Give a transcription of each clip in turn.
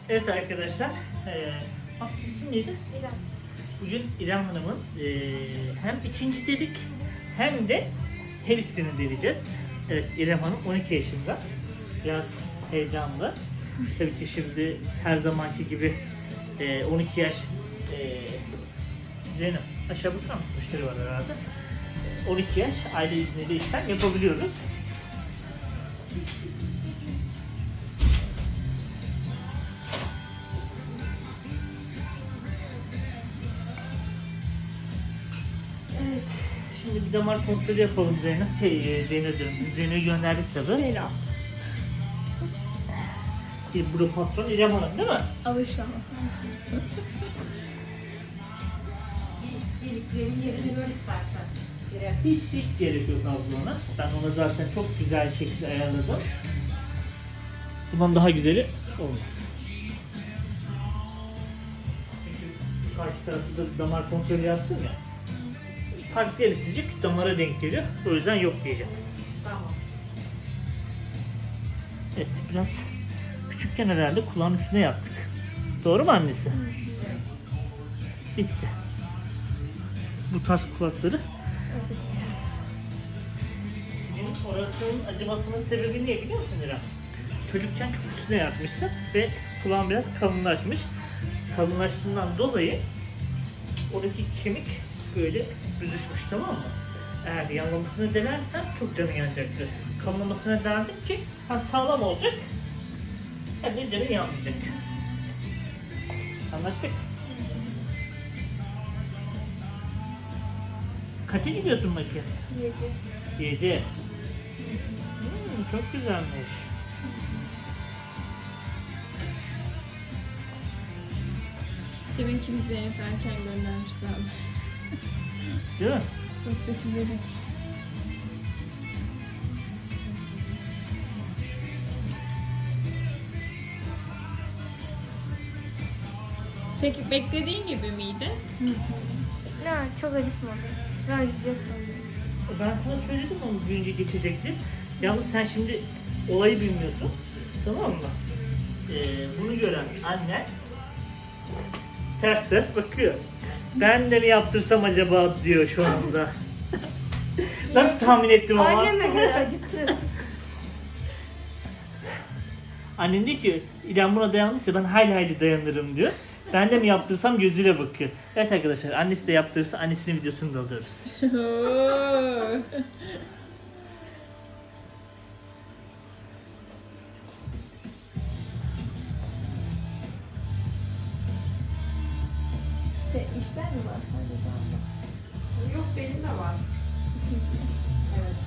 Evet arkadaşlar, isim neydi? İrem. Bugün İrem Hanım'ın hem ikinci dedik hem de her ikisini deneyeceğiz. Evet, İrem Hanım 12 yaşında. Biraz heyecanlı. Tabii ki şimdi her zamanki gibi 12 yaş Zeynep aşağı bakar mısın? Müşteri var herhalde. 12 yaş aile izniyle işlem yapabiliyoruz. Evet, şimdi bir damar kontrolü yapalım Zeynep. Zeynep'i gönderdik tabii. Selam. Bu patron İrem Hanım değil mi? Alışmam. Deliklerin yerini gör istersen. Hiç gerek yok ablana. Ben ona zaten çok güzel bir şekilde ayarladım. Bundan daha güzeli olmaz. Çünkü karşı tarafta da damar kontrolü yaptım ya. Farklı yeri sıcak damara denk geliyor. O yüzden yok diyeceğim. Tamam. Evet, biraz küçükken herhalde kulağın üstüne yaptık. Doğru mu annesi? Bitti. Bu tarz kulakları. Senin orasının acımasının sebebi ne biliyor musun İrem? Çocukken çok üstüne yatmışsın ve kulağın biraz kalınlaşmış. Kalınlaştığından dolayı oradaki kemik böyle büzüşmüş, tamam mı? Eğer yanlamasını denersen çok canın yanacaktı. Kalınlamasına derdin ki sağlam olacak. Hadi canın yanmayacak. Anlaştık. Kaça gidiyorsun makine? 7. 7. Çok güzelmiş. Deminki biz Zeynep erken göndermişler. Değil mi? Çok sevindim. Peki beklediğin gibi miydi? Ya çok acıtmadı. Biraz acıyacak. Ben sana söyledim ama büyünce geçecekti. Yalnız sen şimdi olayı bilmiyorsun. Tamam mı? Bunu gören annen ters ters bakıyor. Ben de mi yaptırsam acaba diyor şu anda. Nasıl tahmin ettim ama? Anneme göre acıttı. Annen diyor ki İrem buna dayandıysa ben hayli dayanırım diyor. Ben de mi yaptırsam gözüyle bakıyor. Evet arkadaşlar, annesi de yaptırırsa annesinin videosunu da alıyoruz. İşler mi var sadece abla? Yok, benim de var. Evet.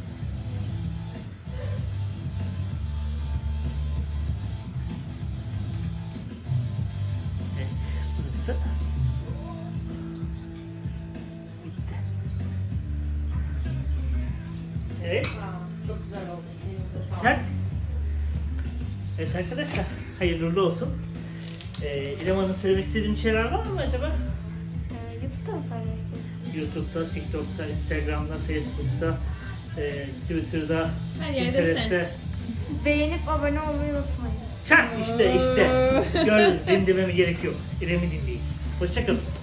Evet, burası. Bitti. Evet. Çok güzel oldu. Elinize sağlık. Çak. Evet arkadaşlar, hayırlı uğurlu olsun. İrem Hanım, söylemek istediğin şeyler var mı acaba? YouTube'da mı paylaşıyorsun? YouTube'da, TikTok'ta, Instagram'da, Facebook'ta, Twitter'da, Her yerde Pinterest'te. Beğenip abone olmayı unutmayın. Çak işte. Gör, benim dememe gerek yok. İrem'i dinleyin. Hoşça kalın.